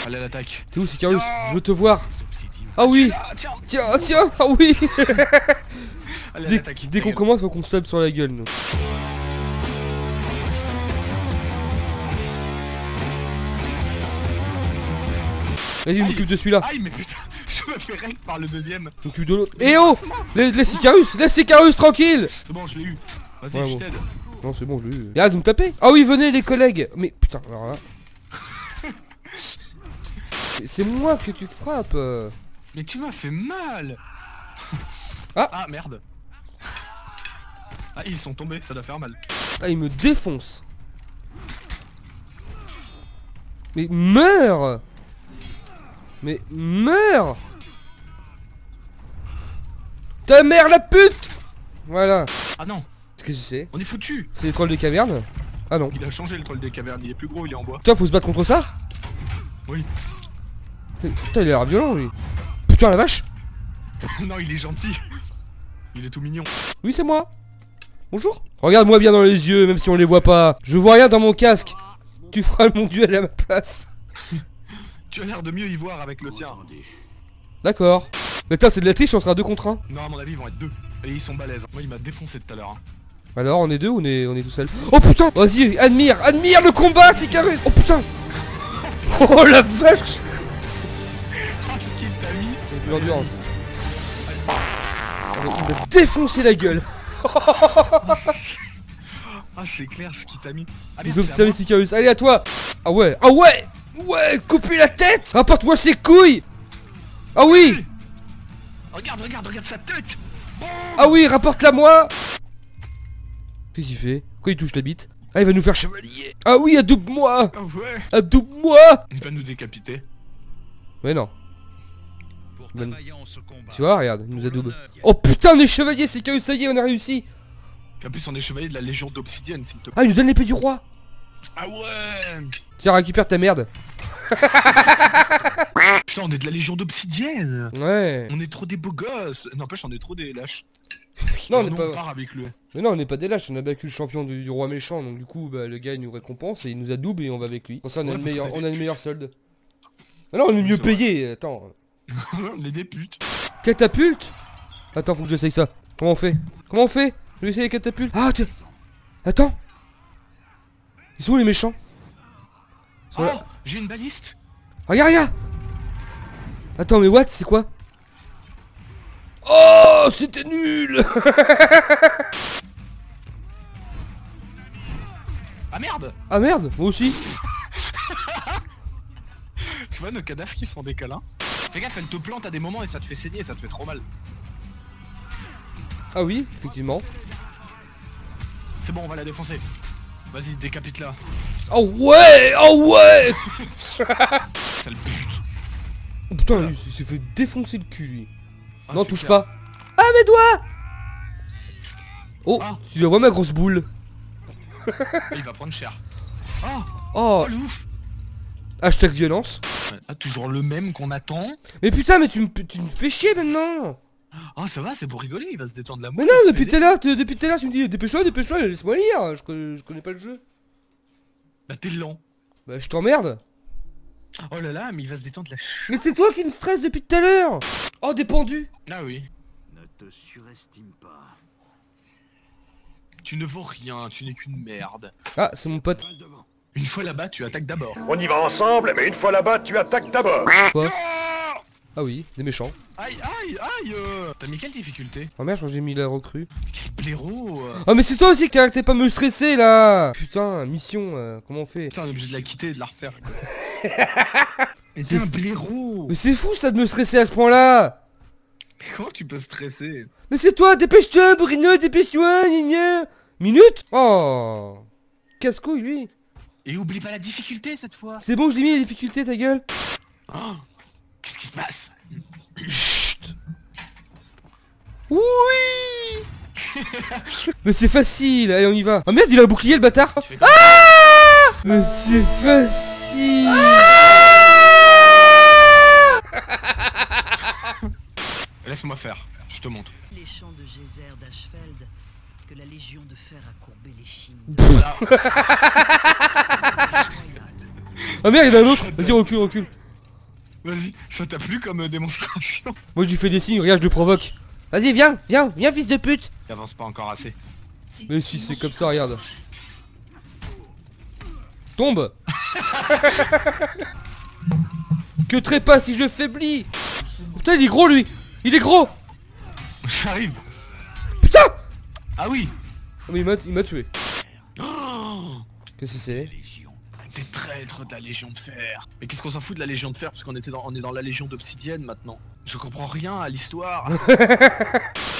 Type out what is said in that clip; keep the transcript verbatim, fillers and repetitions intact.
Allez à l'attaque. T'es où Sicarius? Je veux te voir. Ah oui. Tiens, Tiens, tiens, ah oui. allez à Dès, l'attaque. dès qu'on commence, faut qu'on se tape sur la gueule, nous. Vas-y, je m'occupe de celui-là. Aïe, mais putain, je me fais règle par le deuxième. Je m'occupe de l'autre. Eh oh, laisse, laisse Sicarius, laisse Sicarius tranquille. C'est bon, je l'ai eu. Vas-y, Ouais, je bon. t'aide. Non, c'est bon, je l'ai eu. Arrête de me taper. Ah oui, venez les collègues. Mais putain, alors là. C'est moi que tu frappes. Mais tu m'as fait mal. Ah. Ah merde. Ah, ils sont tombés, ça doit faire mal. Ah, il me défonce. Mais meurs. Mais meurs. Ta mère la pute. Voilà. Ah non, Qu'est-ce que c'est? on est foutu. C'est les trolls des cavernes? Ah non. Il a changé le troll des cavernes, il est plus gros, il est en bois. Putain, faut se battre contre ça? Oui. Putain, il a l'air violent lui. Putain, la vache. Non, il est gentil. Il est tout mignon. Oui, c'est moi. Bonjour. Regarde-moi bien dans les yeux, même si on les voit pas. Je vois rien dans mon casque. Tu feras mon duel à ma place. Tu as l'air de mieux y voir avec le tien. D'accord. Mais putain, c'est de la triche, on sera deux contre un. Non, à mon avis, ils vont être deux. Et ils sont balèzes. Moi, il m'a défoncé tout à l'heure. Hein. Alors, on est deux ou on est, on est tout seul? Oh putain. Vas-y, admire, admire le combat, Sicarius. Oh putain. Oh la vache. Ah, ce qu'il t'a mis. C'est plus d'endurance. Il m'a défoncé la gueule. Ah, c'est clair ce qu'il t'a mis. Ah, Vous merde, c'est à observez moi. Sicarius. Allez, à toi. Ah ouais, ah ouais. Ouais, coupe-lui la tête. Rapporte-moi ses couilles. Ah oui. Regarde, regarde, regarde sa tête. Ah oui, rapporte-la moi. Qu'est-ce qu'il fait? Pourquoi il touche la bite? Ah, il va nous faire chevalier. Ah oui, adoube-moi. Ah ouais. Adoube-moi. Il va nous décapiter. Mais non. Ben... Tu vois, regarde, il nous adoube. Oh putain, on est chevalier, c'est que ça y est, on a réussi. En plus, on est chevalier de la Légion d'Obsidienne, s'il te plaît. Ah, il nous donne l'épée du roi. Ah ouais. Tiens, récupère ta merde. Putain, on est de la Légion d'Obsidienne. Ouais. On est trop des beaux gosses. N'empêche, on est trop des lâches. Non, on Non, n'est pas... on part avec lui. Mais non, on n'est pas des lâches, on a battu le champion du, du roi méchant, donc du coup, bah, le gars il nous récompense et il nous adoube et on va avec lui. Pour ça, on a, Ouais, le parce meilleur, qu'on est on a des le meilleur solde. Mais non, on est mieux payé, attends. On est des putes. Catapulte. Attends, faut que j'essaye ça. Comment on fait? Comment on fait? Je vais essayer les catapultes. Ah, tiens. Attends. Ils sont où les méchants? Ils sont Oh, là. j'ai une baliste. Regarde, regarde. Attends, mais what? C'est quoi? Oh, c'était nul. Ah merde. Ah merde, moi aussi. Tu vois nos cadavres qui se font des câlins. Fais gaffe, elle te plante à des moments et ça te fait saigner et ça te fait trop mal. Ah oui, effectivement. C'est bon, on va la défoncer. Vas-y, décapite-la. Oh ouais, oh ouais. Sale pute. Oh putain, il s'est fait défoncer le cul lui. Ah, Non, super. touche pas. Ah, mes doigts. Oh, Ah. tu vois ma grosse boule. Il va prendre cher. Oh, Oh, oh le ouf. hashtag violence. Ah, toujours le même qu'on attend. Mais putain, mais tu me, tu me fais chier maintenant. Oh, ça va, c'est pour rigoler, il va se détendre la Mais moelle. non, depuis tout à l'heure, tu- depuis tout à l'heure, tu me dis dépêche-toi, dépêche-toi, laisse-moi lire. Je connais, je connais pas le jeu. Bah t'es lent. Bah, je t'emmerde. Oh là là, mais il va se détendre la ch... Mais c'est toi qui me stresse depuis tout à l'heure. Oh, des pendus. Ah oui. Ne te surestime pas. Tu ne vaux rien, tu n'es qu'une merde. Ah, c'est mon pote. Passe devant. Une fois là-bas, tu attaques d'abord. On y va ensemble, mais une fois là-bas, tu attaques d'abord. Quoi? Ah oui, des méchants. Aïe, aïe, aïe euh. T'as mis quelle difficulté? Oh merde, j'ai mis la recrue. Quel blaireau euh. Oh mais c'est toi aussi qui arrêtais pas de me stresser là. Putain, mission, euh, comment on fait? Putain, on est obligé de la quitter et de la refaire. Mais C'est t'es un fou. blaireau. Mais c'est fou ça de me stresser à ce point là. Mais comment tu peux stresser? Mais c'est toi, dépêche-toi Bruno, dépêche-toi, gna gna. Minute. Oh, casse-couille lui. Et oublie pas la difficulté cette fois. C'est bon, je l'ai mis la difficulté, ta gueule. Oh, qu'est-ce qui se passe? Chut. Oui. Mais c'est facile, allez on y va. Oh merde, il a un bouclier le bâtard. Ah. Mais c'est facile. Laisse-moi faire, je te montre. Les champs de geyser d'Ashfeld que la Légion de Fer a courbé les chines. Voilà. Ah merde, il y en a un autre. Vas-y, recule, recule. Vas-y, ça t'a plu comme euh, démonstration? Moi je lui fais des signes, regarde je le provoque. Vas-y viens, viens, viens fils de pute. Il avance pas encore assez. Mais si c'est comme ça, regarde. Tombe. Que trépas si je le faiblis. Putain il est gros lui. Il est gros. J'arrive. Putain. Ah oui. Oh, mais il m'a il m'a tué. Oh, Qu'est-ce que c'est? des traîtres de la Légion de Fer. Mais qu'est-ce qu'on s'en fout de la Légion de Fer parce qu'on était dans, on est dans la Légion d'Obsidienne maintenant. Je comprends rien à l'histoire.